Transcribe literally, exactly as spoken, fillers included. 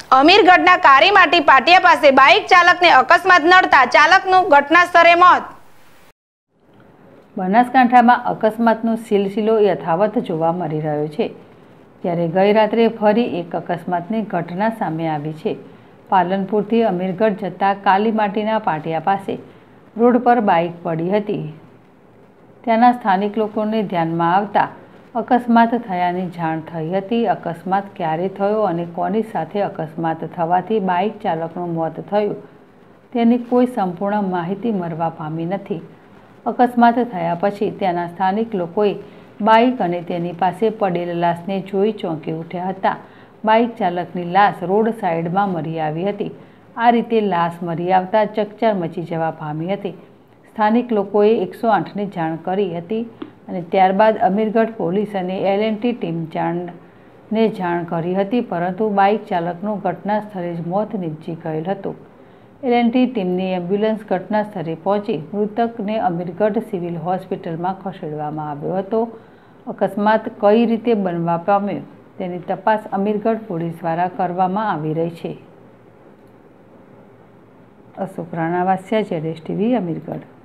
અમીરગઢના કારીમાટી પાટિયા પાસે બાઇક ચાલકને અકસ્માત નડતા ચાલકનું ઘટના સ્થળે મોત। બનાસકાંઠામાં અકસ્માતનો સિલસિલો યથાવત જોવા મળી રહ્યો છે, ત્યારે ગઈ રાત્રે ફરી એક અકસ્માતની ઘટના સામે આવી છે। પાલનપુરથી અમીરગઢ જતા કાલીમાટીના પાટિયા પાસે રોડ પર બાઇક પડી હતી। ત્યાંના સ્થાનિક લોકોને ધ્યાનમાં આવતા અકસ્માત થયાની જાણ થઈ હતી। અકસ્માત ક્યારે થયો અને કોની સાથે અકસ્માત થવાથી બાઇક ચાલકનું મોત થયું તેની કોઈ સંપૂર્ણ માહિતી મળવા પામી નથી। અકસ્માત થયા પછી ત્યાંના સ્થાનિક લોકોએ બાઇક અને તેની પાસે પડેલ લાશને જોઈ ચોંકી ઉઠ્યા હતા। બાઇક ચાલકની લાશ રોડ સાઈડમાં મળી આવી હતી। આ રીતે લાશ મળી આવતા ચકચાર મચી જવા પામી હતી। સ્થાનિક લોકોએ એકસો આઠની જાણ કરી હતી અને ત્યારબાદ અમીરગઢ પોલીસ અને એલ એન્ડ ટી ટીમ જાણને જાણ કરી હતી, પરંતુ બાઇક ચાલકનું ઘટના સ્થળે જ મોત નીપજી ગયેલ હતું। એલ એન્ડ ટી ટીમની એમ્બ્યુલન્સ ઘટના સ્થળે પહોંચી મૃતકને અમીરગઢ સિવિલ હોસ્પિટલમાં ખસેડવામાં આવ્યો હતો। અકસ્માત કઈ રીતે બનવા પામ્યો તેની તપાસ અમીરગઢ પોલીસ દ્વારા કરવામાં આવી રહી છે। અશોક રાણા વાસિયા, જેડેશ ટીવી, અમીરગઢ।